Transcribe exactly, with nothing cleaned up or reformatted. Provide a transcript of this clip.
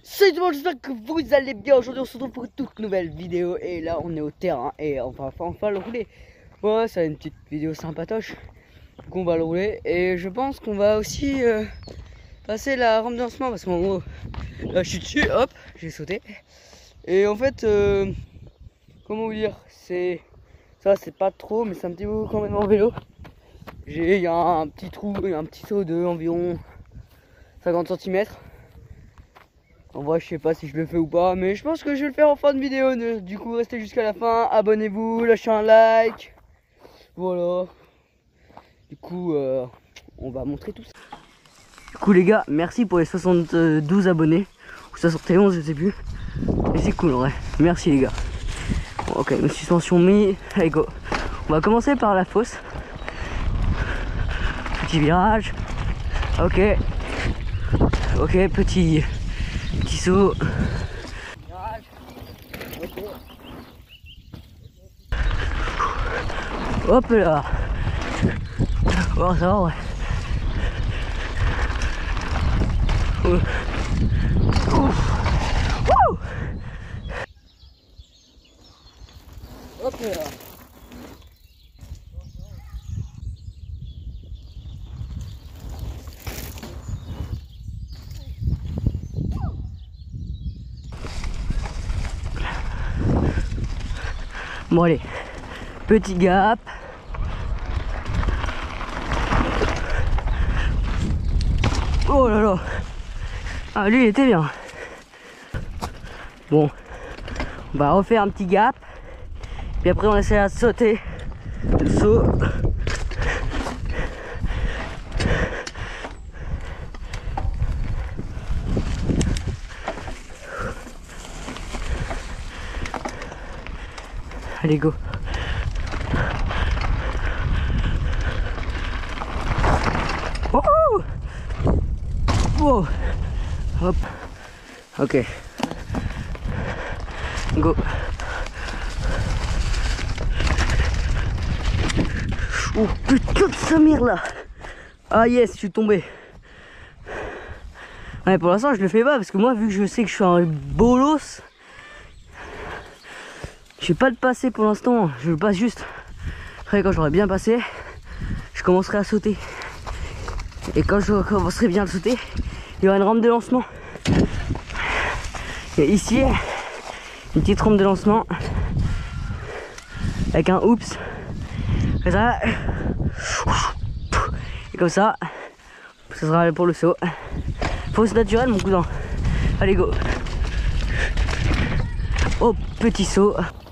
Salut tout le monde, j'espère que vous allez bien. Aujourd'hui on se retrouve pour une toute nouvelle vidéo. Et là on est au terrain et on va enfin, enfin le rouler. Ouais, c'est une petite vidéo sympatoche. Donc on va le rouler. Et je pense qu'on va aussi euh, passer la rampe de lancement. Parce qu'en gros, là je suis dessus, hop, j'ai sauté. Et en fait, euh, comment vous dire, c'est ça, c'est pas trop, mais c'est un petit peu quand même en vélo. J'ai, il y a un petit trou, il y a un petit saut de environ cinquante centimètres. En vrai, je sais pas si je le fais ou pas, mais je pense que je vais le faire en fin de vidéo. Du coup, restez jusqu'à la fin, abonnez-vous, lâchez un like. Voilà. Du coup, euh, on va montrer tout ça. Du coup, les gars, merci pour les soixante-douze abonnés. Ou soixante et onze, je sais plus. Et c'est cool, en vrai. Merci, les gars. Bon, ok, une suspension mise. Allez, go. On va commencer par la fosse. Petit virage. Ok. Ok, petit... Petit saut. Hop là. Oh ça va, ouais. Ouf. Wouh. Hop là. Bon allez, petit gap. Oh là là. Ah lui il était bien. Bon, on va refaire un petit gap. Puis après on essaie de sauter. Le saut. Allez go. Oh, oh. Hop. Ok. Go. Oh putain de Samir là. Ah yes, je suis tombé. Ouais, pour l'instant je le fais pas parce que moi vu que je sais que je suis un bolos, je vais pas le passer pour l'instant, je le passe juste. Après quand j'aurai bien passé, je commencerai à sauter. Et quand je commencerai bien à sauter, il y aura une rampe de lancement. Et ici, une petite rampe de lancement. Avec un oups. Comme ça. Et comme ça. Ça sera pour le saut. Fausse naturelle mon cousin. Allez go. Oh petit saut.